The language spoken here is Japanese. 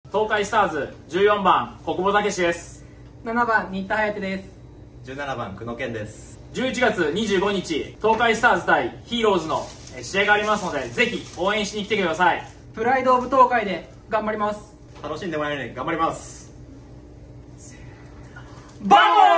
東海スターズ14番小久保武史です。 7番新田颯です。 17番久野健です。 11月25日東海スターズ対ヒーローズの試合がありますので、ぜひ応援しに来てください。 プライドオブ東海で頑張ります。 楽しんでもらえるように頑張ります。 バモー